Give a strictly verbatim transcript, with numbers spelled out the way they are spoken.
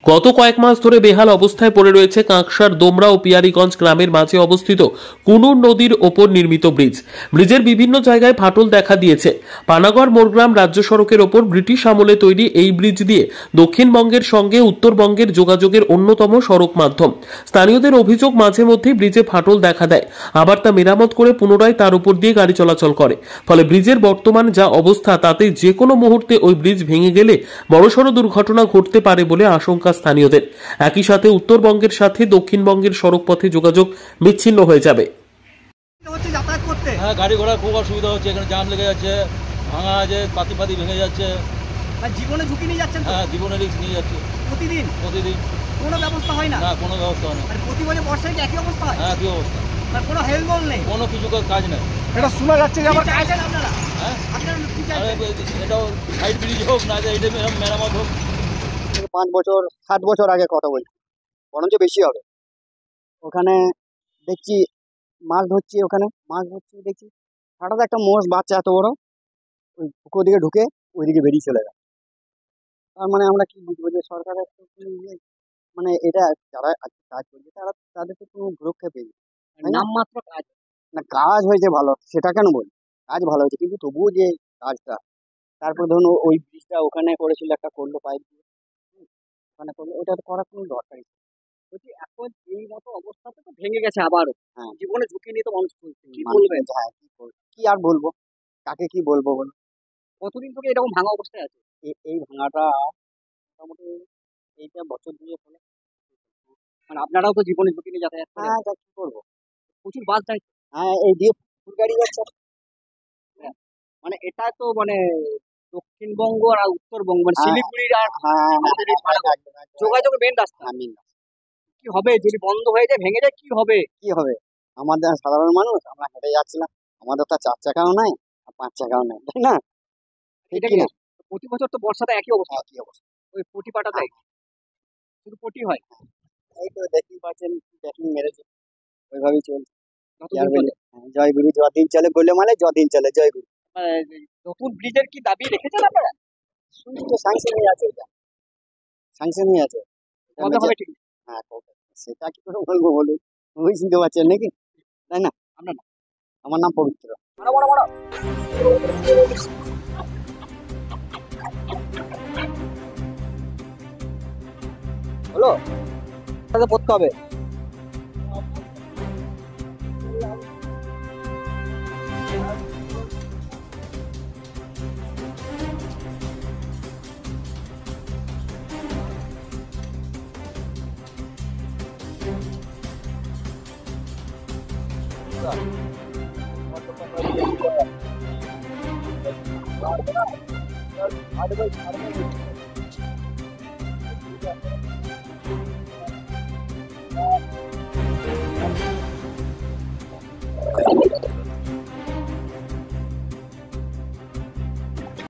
গত কয়েক মাস ধরে বেহাল অবস্থায় পড়ে রয়েছে কাঁকসার দোমরা ও পিয়ারীগঞ্জ গ্রামের মাঝে অবস্থিত কুনুর নদীর ওপর নির্মিত ব্রিজ। ব্রিজের বিভিন্ন জায়গায় ফাটল দেখা দিয়েছে। পানাগড় মোরগ্রাম রাজ্য সড়কের ওপর ব্রিটিশ আমলে তৈরি এই ব্রিজ দিয়ে দক্ষিণবঙ্গের সঙ্গে উত্তরবঙ্গের যোগাযোগের অন্যতম সড়ক মাধ্যম। স্থানীয়দের অভিযোগ, মাঝে মধ্যেই ব্রিজে ফাটল দেখা দেয়, আবার তা মেরামত করে পুনরায় তার উপর দিয়ে গাড়ি চলাচল করে। ফলে ব্রিজের বর্তমান যা অবস্থা, তাতে যে কোনো মুহূর্তে ওই ব্রিজ ভেঙে গেলে বড়সড় দুর্ঘটনা ঘটতে পারে বলে আশঙ্কা স্থানীয়দের। একই সাথে উত্তরবঙ্গের সাথে দক্ষিণবঙ্গের সড়ক পথে যোগাযোগ বিচ্ছিন্ন হয়ে যাবে। হ্যাঁ, গাড়ি ঘোড়া খুব অসুবিধা হচ্ছে, এখানে জাম লেগে যাচ্ছে, ভাঙা আছে, পাতি পাতি ভেঙে যাচ্ছে। জীবনে ঝুঁকি নিয়ে যাচ্ছেন? হ্যাঁ, জীবনে রিস্ক নিয়ে যাচ্ছে প্রতিদিন প্রতিদিন কোনো ব্যবস্থা হয় না? না, কোনো ব্যবস্থা হয় না। আর প্রতি বছর বর্ষায় একই অবস্থা হয়? হ্যাঁ, একই অবস্থা। আর কোনো হেলদোল নেই, কোনো কিছু কাজ নেই। এটা শোনা যাচ্ছে যে আবার চাইছেন আপনারা? হ্যাঁ, আপনারা কি চাইছেন? এটাও সাইড ব্রিজ হোক, না এটা মেরামত হোক। পাঁচ বছর সাত বছর আগে কথা বলছি, বরঞ্চ বেশি হবে। ওখানে দেখছি মাছ ধরছি, ওখানে মাছ ধরছি দেখছি হঠাৎ একটা মোষ বাচ্চা এত বড় ওই পুকুর দিকে ঢুকে ওইদিকে বেরিয়ে চলে গেল। তার মানে আমরা কি বুঝবো যে সরকারের মানে এটা যারা কাজ করছে তারা তাদের তো কোনো ভ্রক্ষেপ নেই, নামমাত্র কাজ না। কাজ হয়েছে ভালো, সেটা কেন বলি, কাজ ভালো হয়েছে, কিন্তু তবুও যে কাজটা, তারপর ধরুন ওই ব্রিজটা ওখানে করেছিল, একটা করলো পাইপ দিয়ে ওখানে করলো, ওটা তো করার কোনো দরকারই নেই। বলছি এখন এই মতো অবস্থাতে তো ভেঙে গেছে আবারও। হ্যাঁ, জীবনে ঝুঁকি নিয়ে তো মানুষ চলছে, কি বলবেন? হ্যাঁ, কি বলবো, কি আর বলবো, কাকে কি বলবো বলুন। কতদিন থেকে এরকম ভাঙা অবস্থায় আছে? এই ভাঙাটা মোটামুটি এইটা বছর দুয়েক হলো। মানে আপনারাও তো জীবনে ঝুঁকি নিয়ে যাতায়াত করেন। হ্যাঁ, তা কি করবো, প্রচুর বাস যায়। হ্যাঁ, এই দিয়ে ফুল গাড়ি যাচ্ছে। হ্যাঁ, মানে এটা তো মানে দক্ষিণবঙ্গ আর উত্তরবঙ্গ মানে শিলিগুড়ির আর যোগাযোগের মেন রাস্তা। কি হবে যদি বন্ধ হয়ে যায়, ভেঙে যায়, কি হবে? কি হবে, আমাদের সাধারণ মানুষ আমরা হেঁটে যাচ্ছিলাম, আমাদের তো চার চাকাও নাই আর পাঁচ চাকাও নাই, তাই না? এটা কি প্রতি বছর তো বর্ষাতে একই অবস্থা। একই অবস্থা, ওই পটি পাটা দেয়, শুধু পটি হয়। এই তো দেখতেই পাচ্ছেন ট্যাকিং মেরেছে, ওইভাবেই চলছে। জয়গুরু যদিন চলে বলে মানে যদিন চলে জয়গুরু। নতুন ব্রিজের কি দাবি রেখেছেন আপনারা? শুনছি তো স্যাংশনই আছে, এটা স্যাংশনই আছে। কবে হবে ঠিক? হ্যাঁ, সেটা কি করে বলবো বলুন, ওই শুনতে পাচ্ছেন নাকি, তাই না? আপনার নাম? আমার নাম পবিত্র। হলো পড়তে হবে। আট